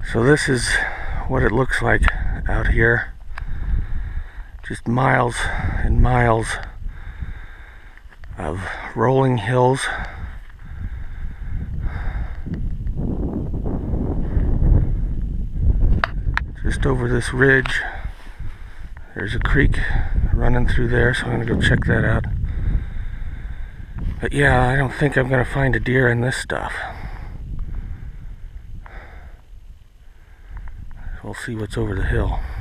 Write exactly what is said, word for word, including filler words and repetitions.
So this is what it looks like out here. Just miles and miles of rolling hills. Just over this ridge, there's a creek running through there, so I'm gonna go check that out. But yeah, I don't think I'm gonna find a deer in this stuff. We'll see what's over the hill.